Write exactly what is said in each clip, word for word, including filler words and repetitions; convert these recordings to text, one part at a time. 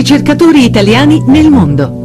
Ricercatori italiani nel mondo.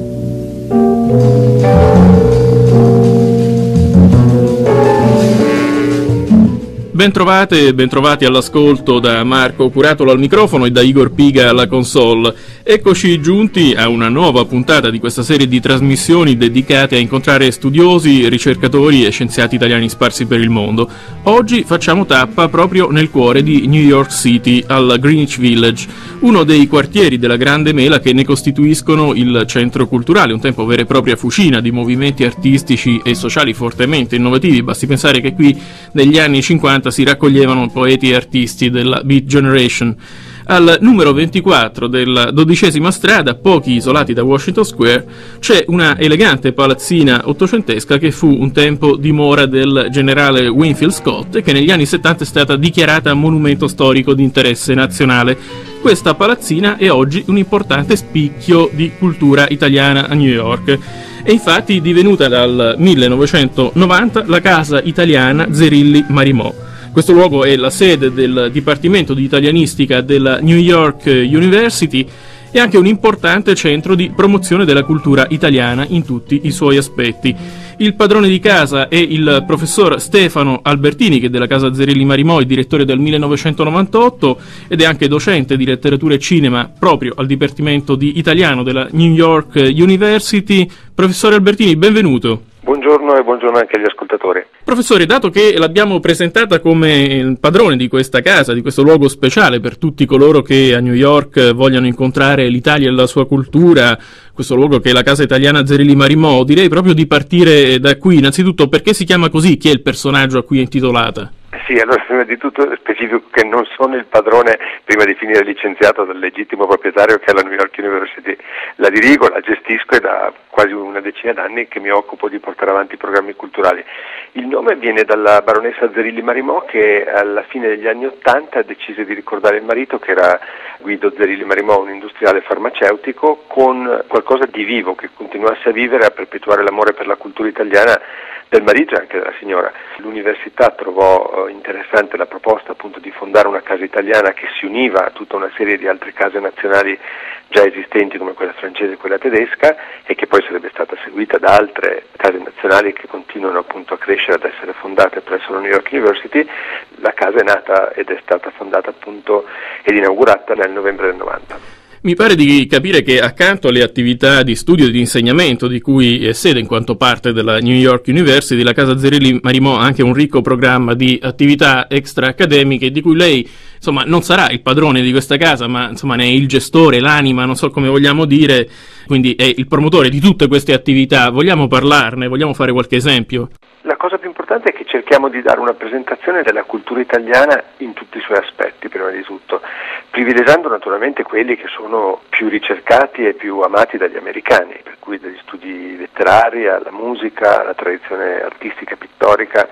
Bentrovate e bentrovati all'ascolto da Marco Curatolo al microfono e da Igor Piga alla console. Eccoci giunti a una nuova puntata di questa serie di trasmissioni dedicate a incontrare studiosi, ricercatori e scienziati italiani sparsi per il mondo. Oggi facciamo tappa proprio nel cuore di New York City, al Greenwich Village, uno dei quartieri della Grande Mela che ne costituiscono il centro culturale, un tempo vera e propria fucina di movimenti artistici e sociali fortemente innovativi. Basti pensare che qui negli anni cinquanta si raccoglievano poeti e artisti della Beat Generation. Al numero ventiquattro della dodicesima strada, pochi isolati da Washington Square, c'è una elegante palazzina ottocentesca che fu un tempo dimora del generale Winfield Scott e che negli anni settanta è stata dichiarata monumento storico di interesse nazionale. Questa palazzina è oggi un importante spicchio di cultura italiana a New York. È infatti divenuta dal millenovecentonovanta la casa italiana Zerilli-Marimò. Questo luogo è la sede del Dipartimento di Italianistica della New York University e anche un importante centro di promozione della cultura italiana in tutti i suoi aspetti. Il padrone di casa è il professor Stefano Albertini, che della casa Zerilli-Marimò è direttore del millenovecentonovantotto ed è anche docente di letteratura e cinema proprio al Dipartimento di Italiano della New York University. Professore Albertini, benvenuto. Buongiorno e buongiorno anche agli ascoltatori. Professore, dato che l'abbiamo presentata come il padrone di questa casa, di questo luogo speciale per tutti coloro che a New York vogliono incontrare l'Italia e la sua cultura, questo luogo che è la casa italiana Zerilli-Marimò, direi proprio di partire da qui. Innanzitutto, perché si chiama così? Chi è il personaggio a cui è intitolata? Sì, allora prima di tutto specifico che non sono il padrone, prima di finire licenziato dal legittimo proprietario che è la New York University. La dirigo, la gestisco e da quasi una decina d'anni che mi occupo di portare avanti i programmi culturali. Il nome viene dalla baronessa Zerilli-Marimò, che alla fine degli anni Ottanta decise di ricordare il marito, che era Guido Zerilli-Marimò, un industriale farmaceutico, con qualcosa di vivo che continuasse a vivere, a perpetuare l'amore per la cultura italiana del marito e anche della signora. L'università trovò interessante la proposta appunto di fondare una casa italiana che si univa a tutta una serie di altre case nazionali già esistenti come quella francese e quella tedesca, e che poi sarebbe stata seguita da altre case nazionali che continuano appunto a crescere, ad essere fondate presso la New York University. La casa è nata ed è stata fondata appunto ed inaugurata nel novembre del novanta. Mi pare di capire che accanto alle attività di studio e di insegnamento di cui è sede in quanto parte della New York University, la casa Zerilli-Marimò ha anche un ricco programma di attività extra accademiche di cui lei, insomma, non sarà il padrone di questa casa, ma insomma ne è il gestore, l'anima, non so come vogliamo dire, quindi è il promotore di tutte queste attività. Vogliamo parlarne? Vogliamo fare qualche esempio? La cosa più importante è che cerchiamo di dare una presentazione della cultura italiana in tutti i suoi aspetti, prima di tutto, privilegiando naturalmente quelli che sono più ricercati e più amati dagli americani, per cui dagli studi letterari alla musica, alla tradizione artistica e pittorica,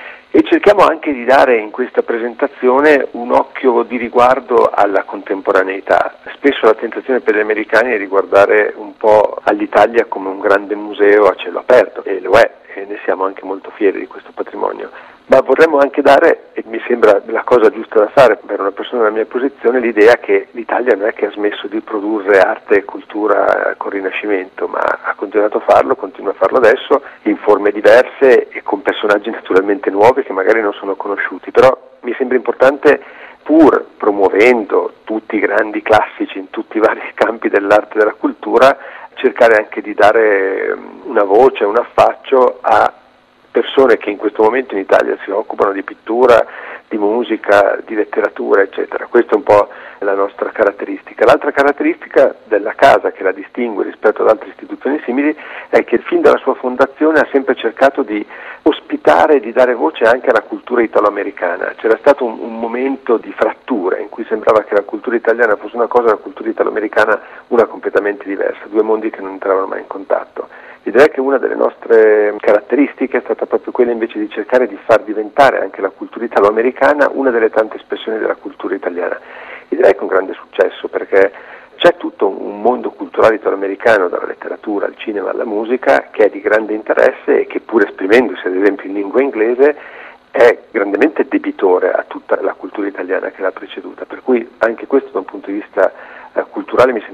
e cerchiamo anche di dare in questa presentazione un occhio di riguardo alla contemporaneità. Spesso la tentazione per gli americani è di guardare un po' all'Italia come un grande museo a cielo aperto, e lo è, e ne siamo anche molto fieri di questo patrimonio. Ma vorremmo anche dare, e mi sembra la cosa giusta da fare per una persona della mia posizione, l'idea che l'Italia non è che ha smesso di produrre arte e cultura col Rinascimento, ma ha continuato a farlo, continua a farlo adesso, in forme diverse e con personaggi naturalmente nuovi che magari non sono conosciuti. Però mi sembra importante, pur promuovendo tutti i grandi classici in tutti i vari campi dell'arte e della cultura, cercare anche di dare una voce, un affaccio a persone che in questo momento in Italia si occupano di pittura, di musica, di letteratura, eccetera. Questa è un po' la nostra caratteristica. L'altra caratteristica della casa che la distingue rispetto ad altre istituzioni simili è che fin dalla sua fondazione ha sempre cercato di ospitare e di dare voce anche alla cultura italo-americana. C'era stato un, un momento di frattura in cui sembrava che la cultura italiana fosse una cosa e la cultura italo-americana una completamente diversa, due mondi che non entravano mai in contatto. E direi che una delle nostre caratteristiche è stata proprio quella invece di cercare di far diventare anche la cultura italo-americana una delle tante espressioni della cultura italiana. E direi che un grande successo, perché c'è tutto un mondo culturale italo-americano, dalla letteratura al cinema alla musica, che è di grande interesse e che, pur esprimendosi ad esempio in lingua inglese, è grandemente debitore a tutta la cultura italiana che l'ha preceduta. Per cui anche questo da un punto di vista eh, culturale mi sembrano per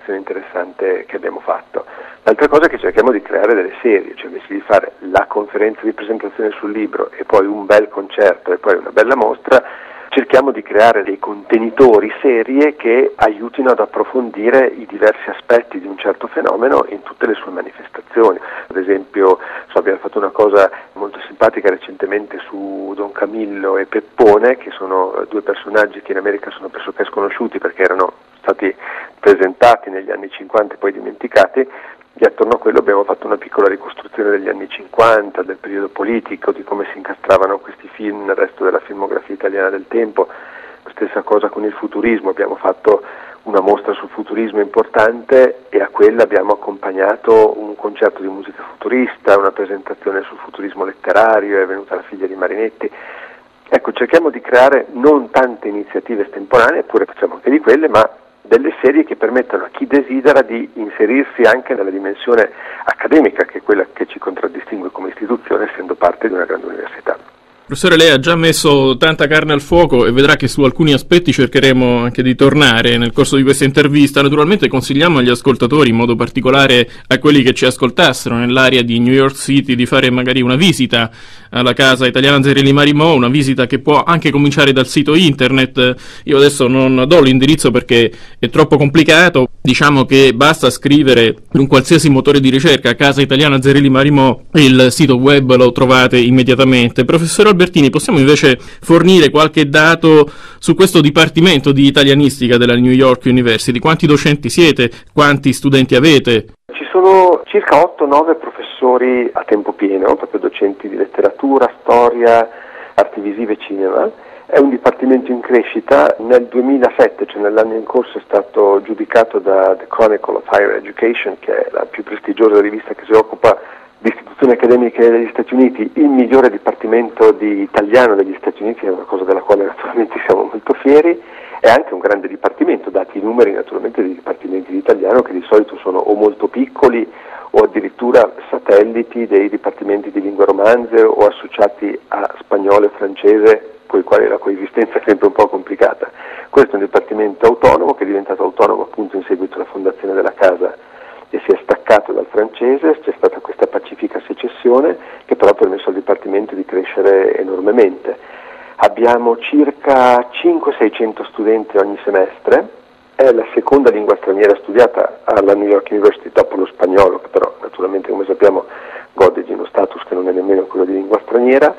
presentazione interessante che abbiamo fatto. L'altra cosa è che cerchiamo di creare delle serie, cioè invece di fare la conferenza di presentazione sul libro e poi un bel concerto e poi una bella mostra, cerchiamo di creare dei contenitori serie che aiutino ad approfondire i diversi aspetti di un certo fenomeno in tutte le sue manifestazioni. Ad esempio, so, abbiamo fatto una cosa molto simpatica recentemente su Don Camillo e Peppone, che sono due personaggi che in America sono pressoché sconosciuti perché erano stati presentati negli anni cinquanta e poi dimenticati, e attorno a quello abbiamo fatto una piccola ricostruzione degli anni cinquanta, del periodo politico, di come si incastravano questi film nel resto della filmografia italiana del tempo. Stessa cosa con il futurismo, abbiamo fatto una mostra sul futurismo importante e a quella abbiamo accompagnato un concerto di musica futurista, una presentazione sul futurismo letterario, è venuta la figlia di Marinetti. Ecco, cerchiamo di creare non tante iniziative estemporanee, eppure facciamo anche di quelle, ma delle serie che permettono a chi desidera di inserirsi anche nella dimensione accademica, che è quella che ci contraddistingue come istituzione, essendo parte di una grande università. Professore, lei ha già messo tanta carne al fuoco e vedrà che su alcuni aspetti cercheremo anche di tornare nel corso di questa intervista. Naturalmente consigliamo agli ascoltatori, in modo particolare a quelli che ci ascoltassero nell'area di New York City, di fare magari una visita alla Casa Italiana Zerilli Marimò, una visita che può anche cominciare dal sito internet. Io adesso non do l'indirizzo perché è troppo complicato, diciamo che basta scrivere in un qualsiasi motore di ricerca Casa Italiana Zerilli Marimò e il sito web lo trovate immediatamente. Professore Albertini, possiamo invece fornire qualche dato su questo dipartimento di italianistica della New York University? Quanti docenti siete? Quanti studenti avete? Ci sono circa otto nove professori a tempo pieno, proprio docenti di letteratura, storia, arti visive e cinema. È un dipartimento in crescita. Nel duemilasette, cioè nell'anno in corso, è stato giudicato da The Chronicle of Higher Education, che è la più prestigiosa rivista che si occupa di istituzioni accademiche degli Stati Uniti, il migliore dipartimento di italiano degli Stati Uniti, è una cosa della quale naturalmente siamo molto fieri. È anche un grande dipartimento, dati i numeri naturalmente dei dipartimenti di italiano, che di solito sono o molto piccoli o addirittura satelliti dei dipartimenti di lingue romanze o associati a spagnolo e francese, con i quali la coesistenza è sempre un po' complicata. Questo è un dipartimento autonomo che è diventato autonomo appunto in seguito alla fondazione della Casa e si è staccato dal francese. C'è stata questa pacifica secessione che però ha permesso al dipartimento di crescere enormemente. Abbiamo circa cinquecento seicento studenti ogni semestre, è la seconda lingua straniera studiata alla New York University dopo lo spagnolo, che però naturalmente, come sappiamo, gode di uno status che non è nemmeno quello di lingua straniera.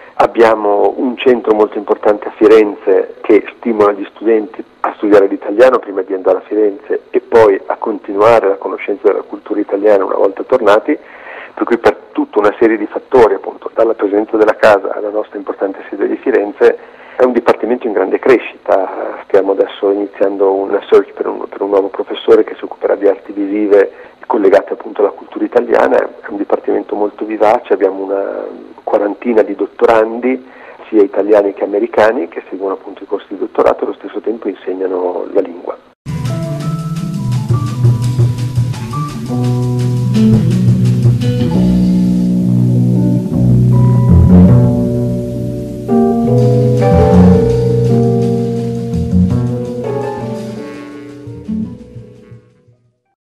Abbiamo un centro molto importante a Firenze che stimola gli studenti a studiare l'italiano prima di andare a Firenze e poi a continuare la conoscenza della cultura italiana una volta tornati, per cui per tutta una serie di fattori, appunto, dalla presenza della Casa alla nostra importante sede di Firenze, è un dipartimento in grande crescita. Stiamo adesso iniziando una search per un, per un nuovo professore che si occuperà di arti visive collegate appunto alla cultura italiana. È un dipartimento molto vivace, abbiamo una quarantina di dottorandi, sia italiani che americani, che seguono appunto i corsi di dottorato e allo stesso tempo insegnano la lingua.